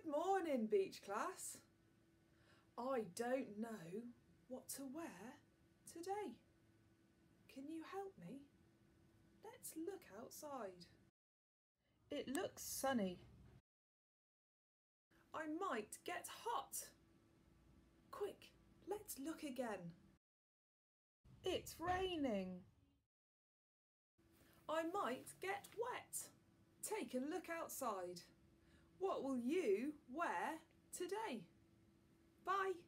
morning, beach class. I don't know what to wear today. Can you help me? Let's look outside. It looks sunny. I might get hot. Quick, let's look again. It's raining. I might get wet. Take a look outside. What will you wear today? Bye.